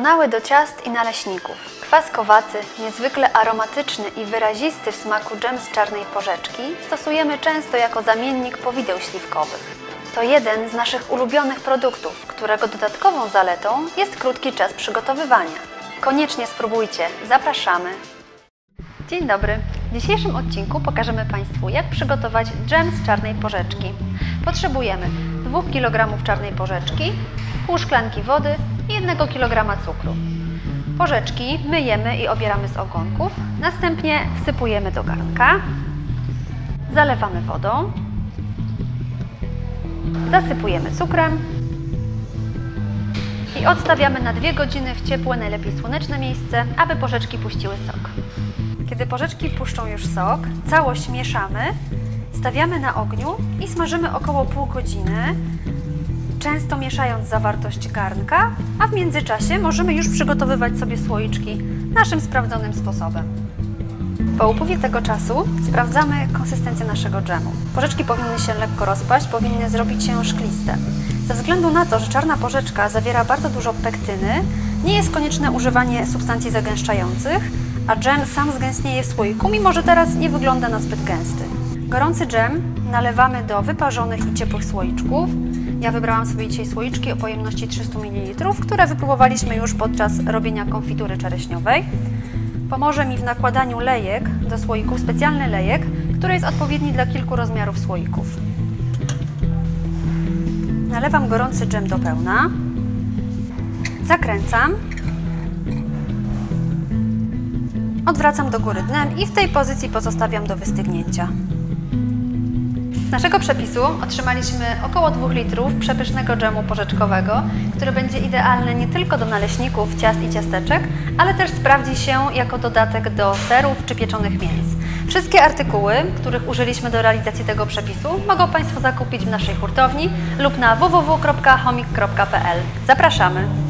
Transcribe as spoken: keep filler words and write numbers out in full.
Doskonały do ciast i naleśników. Kwaskowaty, niezwykle aromatyczny i wyrazisty w smaku dżem z czarnej porzeczki stosujemy często jako zamiennik powideł śliwkowych. To jeden z naszych ulubionych produktów, którego dodatkową zaletą jest krótki czas przygotowywania. Koniecznie spróbujcie, zapraszamy! Dzień dobry! W dzisiejszym odcinku pokażemy Państwu, jak przygotować dżem z czarnej porzeczki. Potrzebujemy dwóch kilogramów czarnej porzeczki, pół szklanki wody i jednego kilograma cukru. Porzeczki myjemy i obieramy z ogonków, następnie wsypujemy do garnka, zalewamy wodą, zasypujemy cukrem i odstawiamy na dwie godziny w ciepłe, najlepiej słoneczne miejsce, aby porzeczki puściły sok. Kiedy porzeczki puszczą już sok, całość mieszamy, stawiamy na ogniu i smażymy około pół godziny, często mieszając zawartość garnka, a w międzyczasie możemy już przygotowywać sobie słoiczki naszym sprawdzonym sposobem. Po upływie tego czasu sprawdzamy konsystencję naszego dżemu. Porzeczki powinny się lekko rozpaść, powinny zrobić się szkliste. Ze względu na to, że czarna porzeczka zawiera bardzo dużo pektyny, nie jest konieczne używanie substancji zagęszczających, a dżem sam zgęstnieje w słoiku, mimo że teraz nie wygląda na zbyt gęsty. Gorący dżem nalewamy do wyparzonych i ciepłych słoiczków. Ja wybrałam sobie dzisiaj słoiczki o pojemności trzysta mililitrów, które wypróbowaliśmy już podczas robienia konfitury czereśniowej. Pomoże mi w nakładaniu lejek do słoików specjalny lejek, który jest odpowiedni dla kilku rozmiarów słoików. Nalewam gorący dżem do pełna, zakręcam, odwracam do góry dnem i w tej pozycji pozostawiam do wystygnięcia. Z naszego przepisu otrzymaliśmy około dwóch litrów przepysznego dżemu porzeczkowego, który będzie idealny nie tylko do naleśników, ciast i ciasteczek, ale też sprawdzi się jako dodatek do serów czy pieczonych mięs. Wszystkie artykuły, których użyliśmy do realizacji tego przepisu, mogą Państwo zakupić w naszej hurtowni lub na w w w kropka homik kropka p l. Zapraszamy!